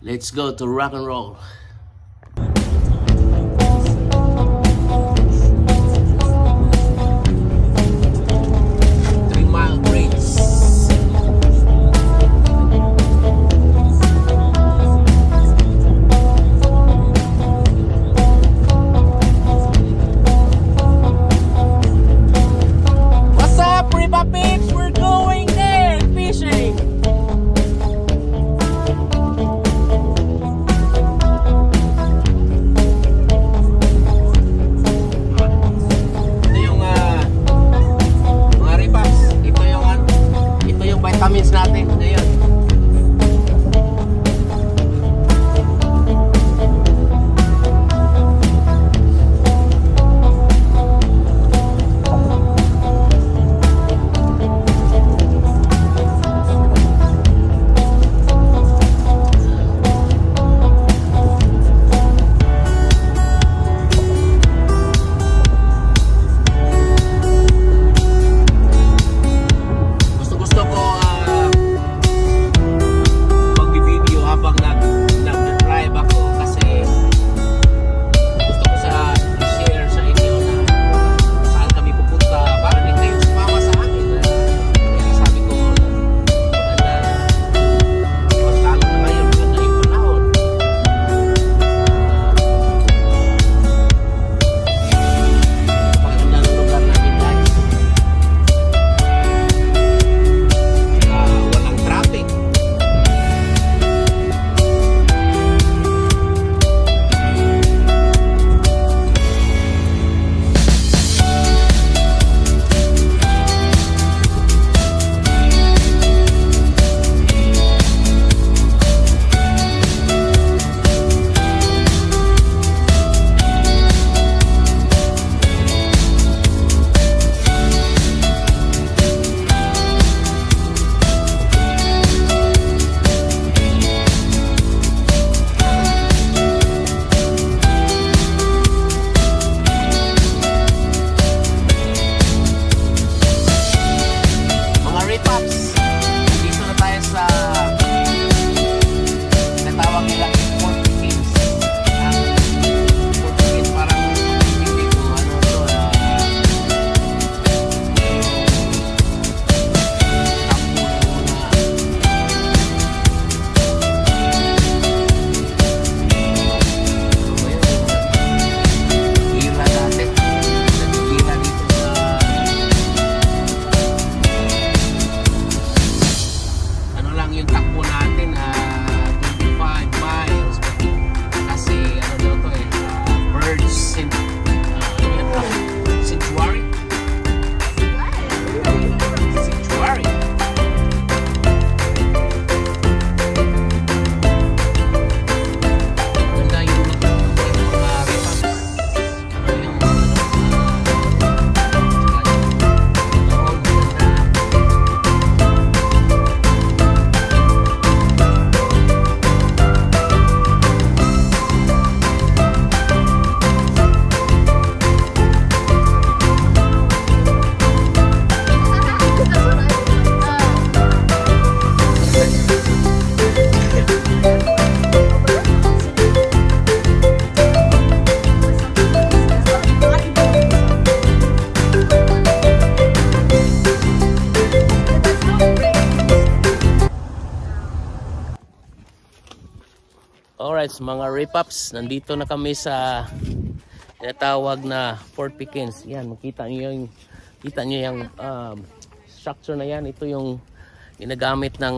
Let's go to rock and roll. 3-mile bridge. What's up, Ripa Peeps? We're going there fishing. Vitamins natin ngayon. Alright, mga Ripaps, nandito na kami sa tinatawag na Fort Pickens. Yan, makita niyo yung structure na yan. Ito yung ginagamit ng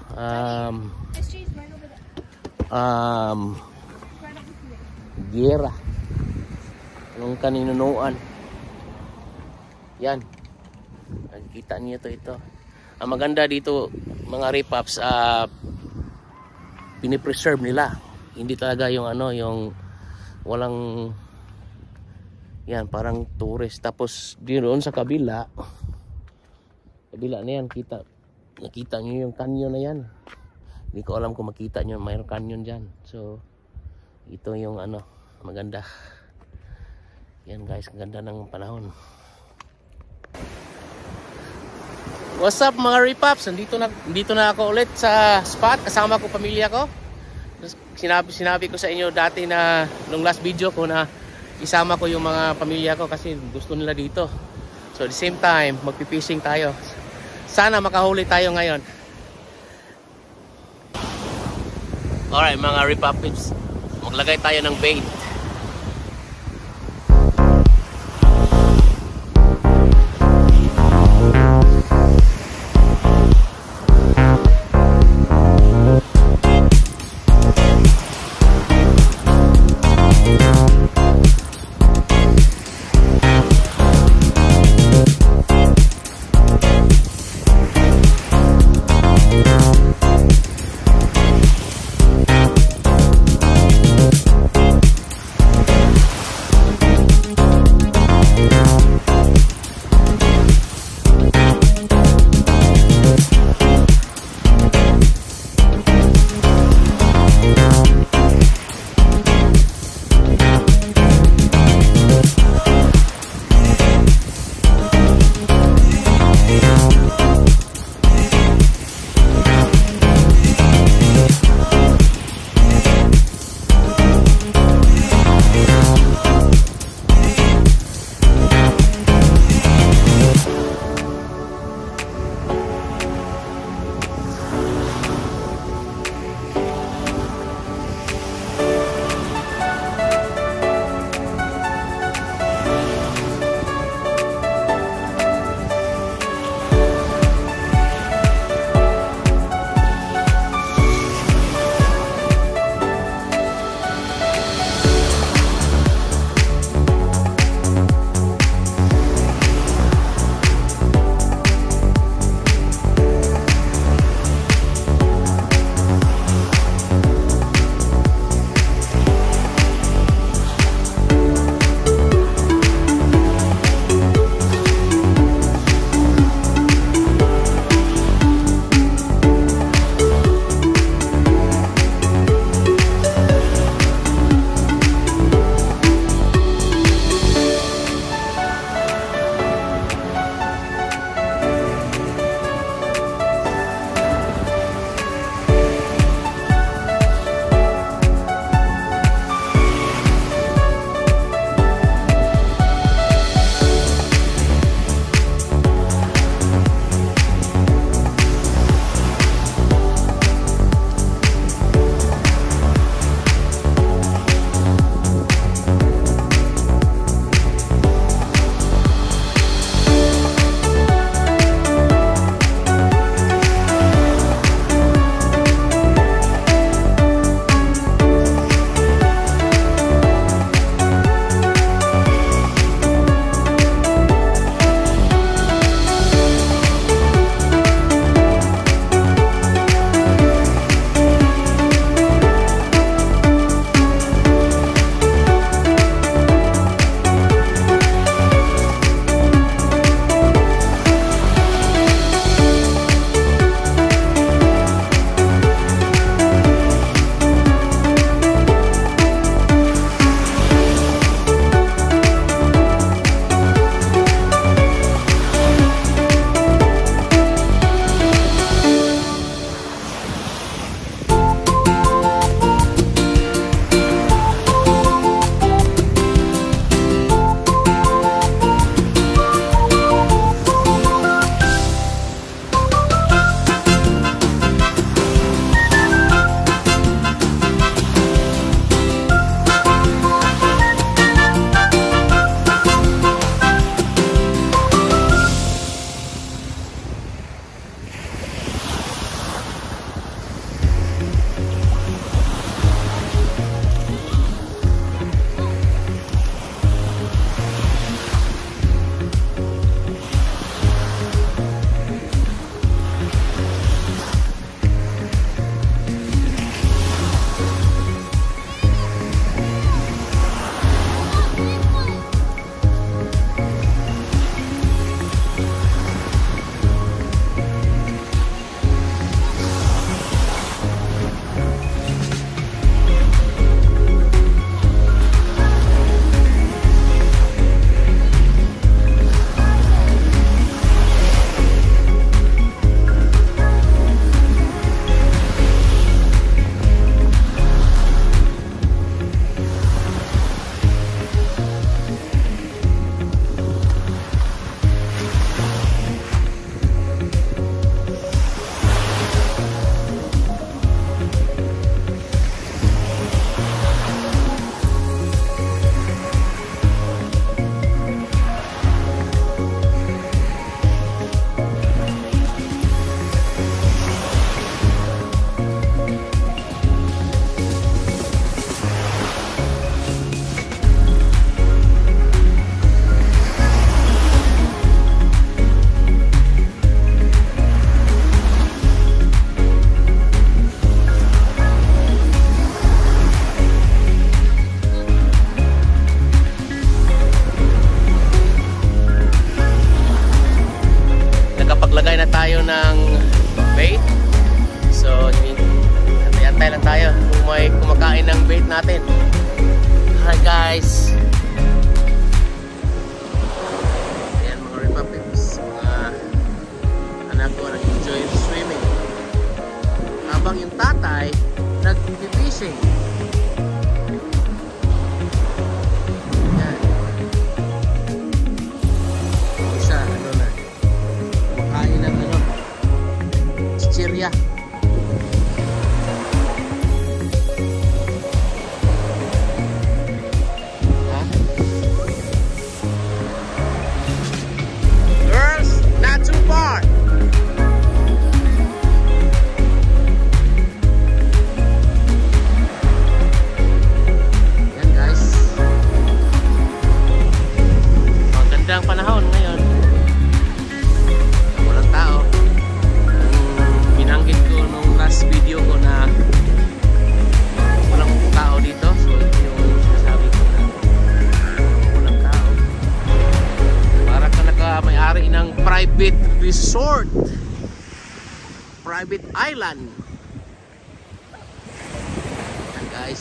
giyera ng kaninunuan. Yan, nakikita niyo ito. Ang maganda dito, mga Ripaps, pinipreserve nila. Hindi talaga yung yung walang yan, parang tourist. Tapos doon sa kabila na yan, nakita nyo yung canyon na yan. Hindi ko alam kung makita nyo, mayroong canyon dyan. So ito yung maganda. Yan guys, ang ganda ng panahon. What's up mga Ripaps? Dito na ako ulit sa spot. Kasama ko pamilya ko. Sinabi ko sa inyo dati na nung last video ko na isama ko yung mga pamilya ko kasi gusto nila dito. So at the same time, magpipishing tayo. Sana makahuli tayo ngayon. Alright mga Republics, maglagay tayo ng bait. balik natin. Hi guys. Ayan mga Repapips, mga anak ko nag-enjoy swimming habang yung tatay nag-fishing. Ayan. Isa ano na, makain ng ano, chichirya. Ang panahon ngayon, walang tao. Binanggit ko nung last video ko na walang tao dito, so ito yung sinasabi ko na walang tao. Para ka naka-may-ari ng private resort, private island. Yan guys.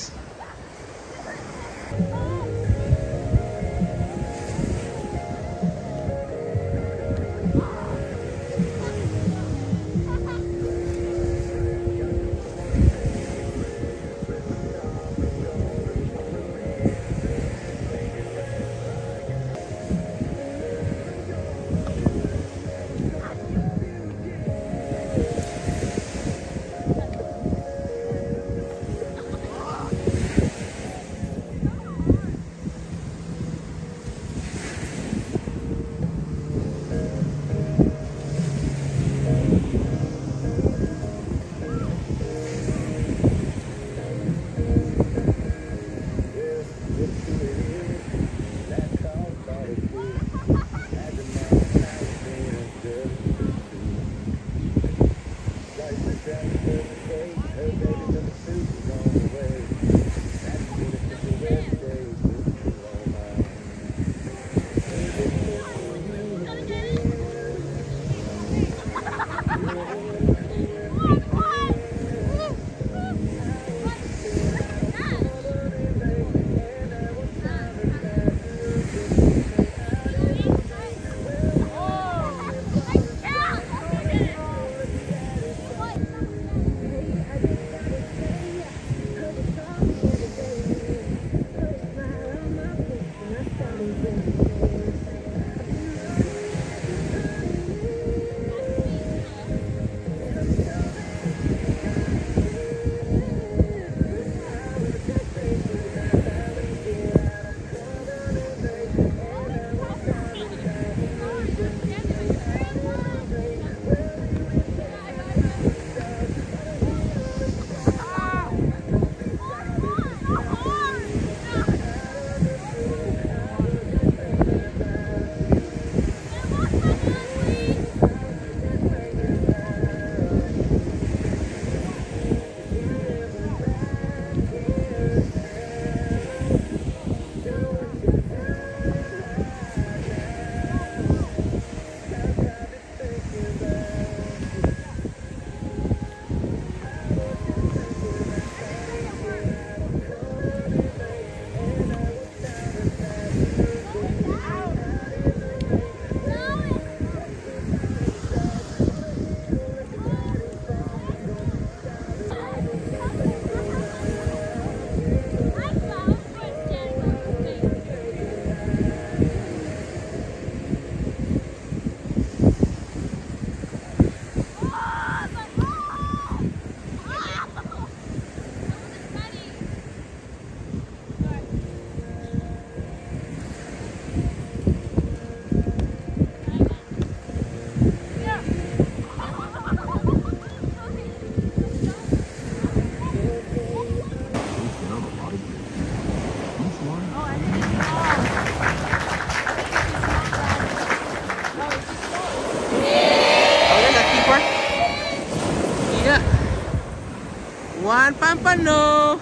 One Pampano.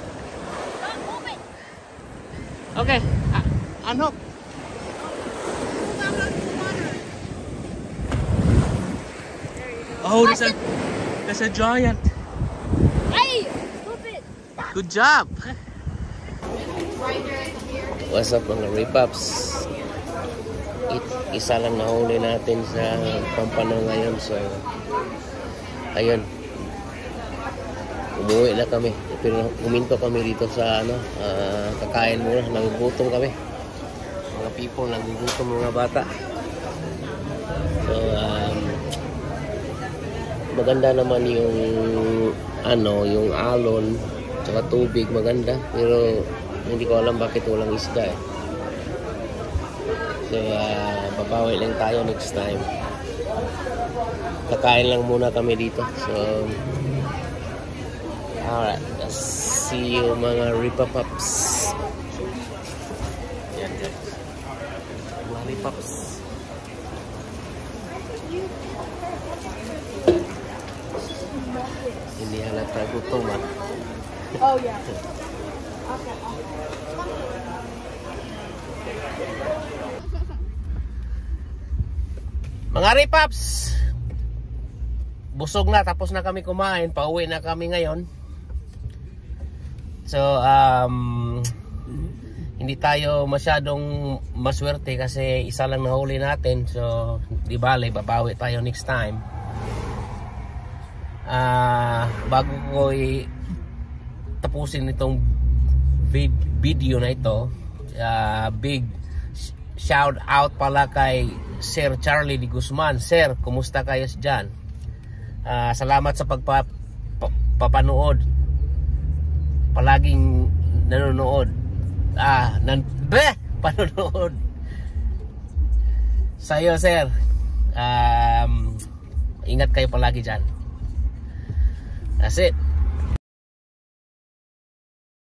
Okay, unhook. Oh, that's a giant. Hey, stupid. Good job. What's up mga Ripaps? Isa lang nahuli natin sa Pampano ngayon. So, ayun. Umuwi na kami. Pero uminto kami dito sa kakain muna. Nagugutom kami. Mga people, nagugutom mga bata. So, maganda naman yung yung alon tsaka tubig maganda, pero hindi ko alam bakit walang isda eh. So babawi lang tayo next time. Kakain lang muna kami dito. So alright, see you mga Ripapaps. Yan guys, mga Ripaps. Hindi halata gutom ah. Oh yeah. Okay. Mga Ripaps, busog na, tapos na kami kumain, pauwi na kami ngayon. So hindi tayo masyadong maswerte kasi isa lang nahuli natin. So di bale, babawi tayo next time. Bago ko tapusin itong video na ito, big shout out pala kay Sir Charlie de Guzman. Sir, kumusta kayo dyan? Salamat sa pagpapanood. Palaging nanonood. Panonood. Sa'yo, Sir. Ingat kayo palagi dyan. That's it.